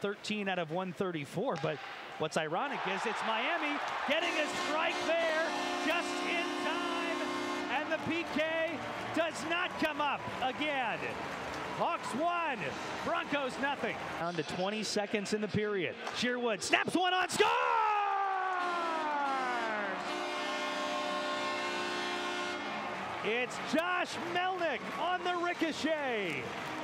13 out of 134. But what's ironic is it's Miami getting a strike there just in time, and the PK does not come up again. Hawks 1, Broncos nothing. Down to 20 seconds in the period. Sherwood snaps one on, scores! It's Josh Melnick on the ricochet.